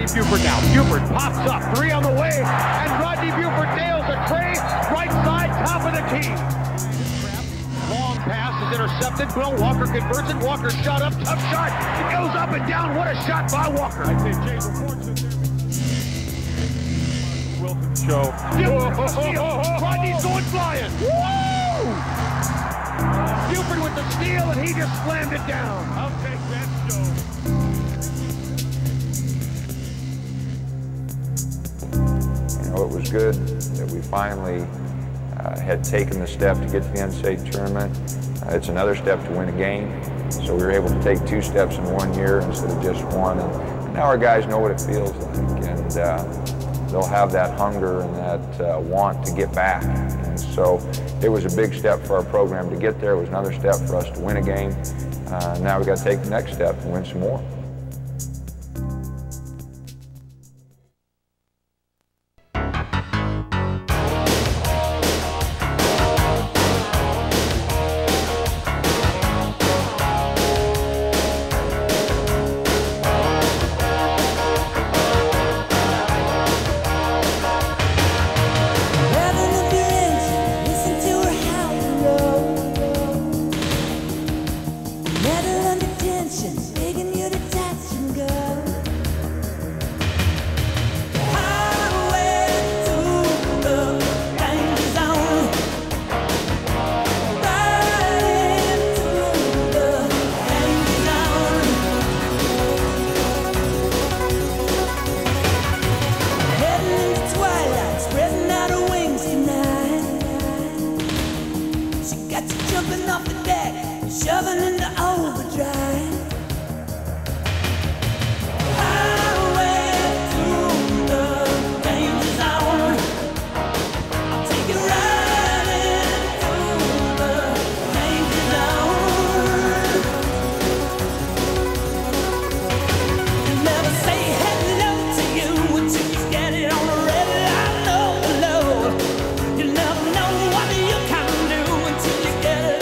Rodney Buford now. Buford pops up, 3 on the way, and Rodney Buford nails a tray, right side, top of the key. Long pass is intercepted. Will Walker converts it. Walker shot up, tough shot. It goes up and down. What a shot by Walker. I think James unfortunate there. Wilson show. Rodney's going flying. Woo! Buford with the steal, and he just slammed it down. I'll take that show. You know, it was good that we finally had taken the step to get to the NCAA tournament. It's another step to win a game. So we were able to take 2 steps in 1 year instead of just 1. And now our guys know what it feels like. And they'll have that hunger and that want to get back. And so it was a big step for our program to get there. It was another step for us to win a game. Now we got to take the next step and win some more. Jumping off the deck, shoving into overdrive. Highway to the danger zone. I'll take it right into the danger zone. You never say hello to you until you get it on the red line. Oh, hello. You never know what you can do until you get it.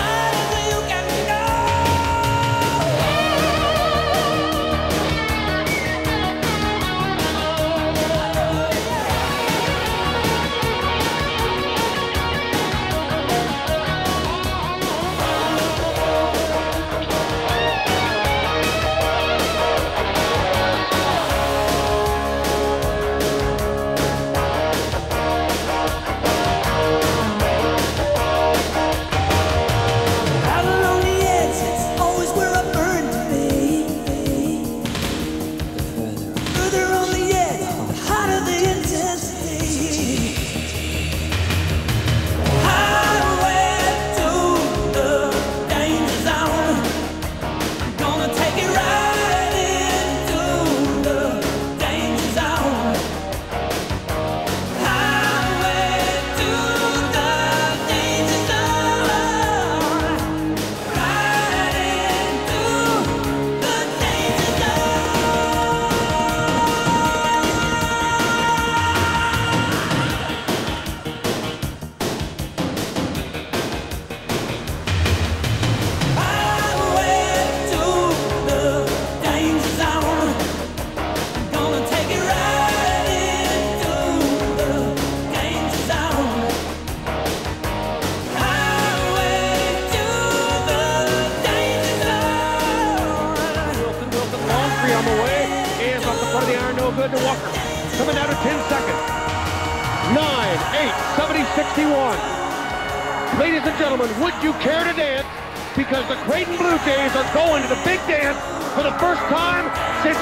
On the way, hands off the front of the iron, no good to Walker. Coming down to 10 seconds. 9, 8, 70, 61. Ladies and gentlemen, would you care to dance? Because the Creighton Bluejays are going to the big dance for the first time since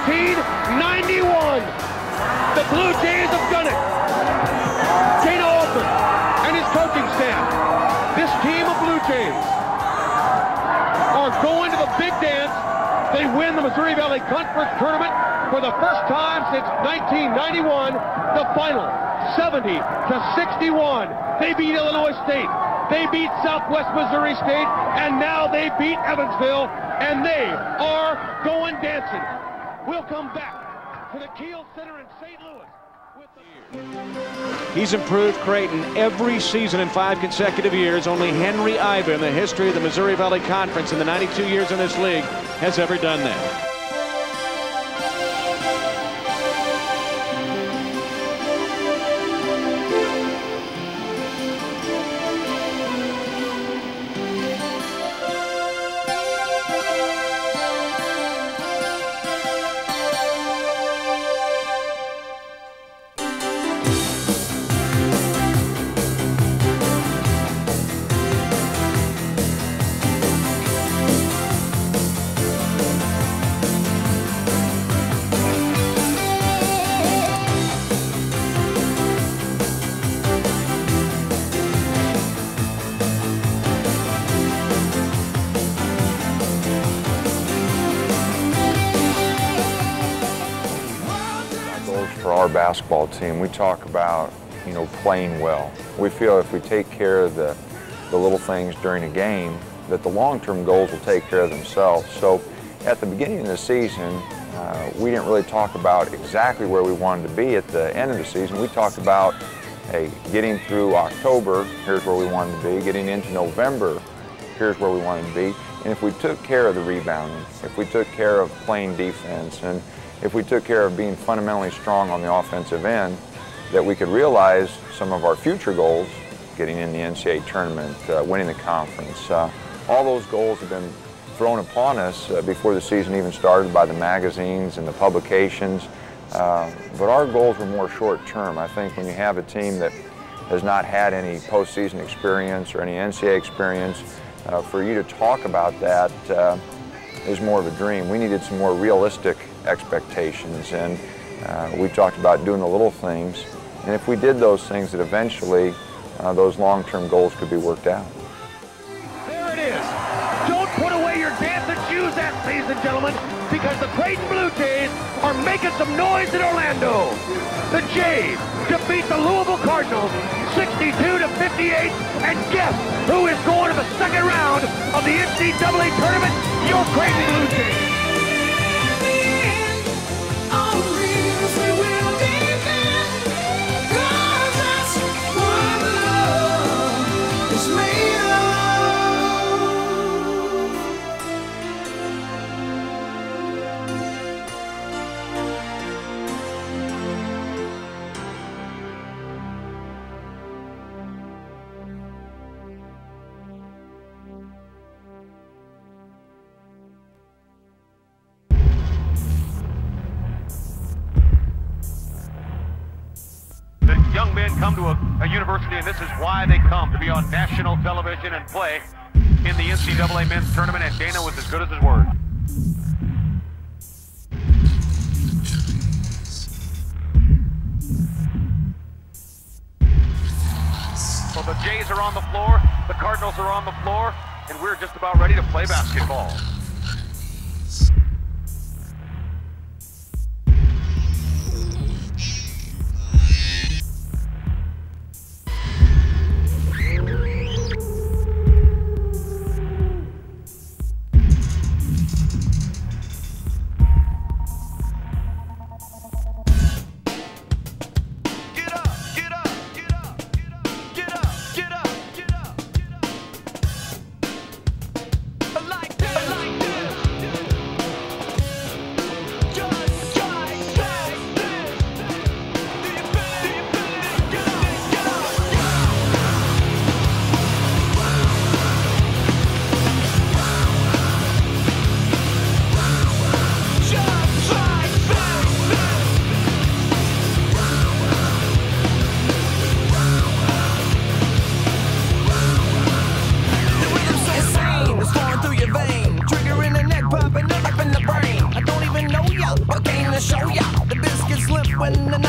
1991. The Bluejays have done it. Dana Alton and his coaching staff, this team of Bluejays, are going to the big dance. They win the Missouri Valley Conference Tournament for the first time since 1991. The final, 70-61. They beat Illinois State. They beat Southwest Missouri State, and now they beat Evansville, and they are going dancing. We'll come back to the Kiel Center in St. Louis. He's improved Creighton every season in 5 consecutive years. Only Henry Iva in the history of the Missouri Valley Conference in the 92 years in this league has ever done that. for our basketball team, we talk about, you know, playing well. We feel if we take care of the little things during a game, that the long-term goals will take care of themselves. So at the beginning of the season, we didn't really talk about exactly where we wanted to be at the end of the season. We talked about, hey, getting through October, here's where we wanted to be. Getting into November, here's where we wanted to be. And if we took care of the rebounding, if we took care of playing defense, and if we took care of being fundamentally strong on the offensive end, that we could realize some of our future goals, getting in the NCAA tournament, winning the conference. All those goals have been thrown upon us before the season even started by the magazines and the publications. But our goals were more short-term. I think when you have a team that has not had any postseason experience or any NCAA experience, for you to talk about that is more of a dream. We needed some more realistic expectations, and we talked about doing the little things. And if we did those things, that eventually those long-term goals could be worked out. There it is. Don't put away your dancing shoes, ladies and gentlemen, because the Creighton Bluejays are making some noise in Orlando. The Jays defeat the Louisville Cardinals 62-58, and guess who is going to the second round of the NCAA tournament? Your Creighton Bluejays. Young men come to a university, and this is why they come, to be on national television and play in the NCAA men's tournament, and Dana was as good as his word. So the Jays are on the floor, the Cardinals are on the floor, and we're just about ready to play basketball. Show ya the biscuits slip when the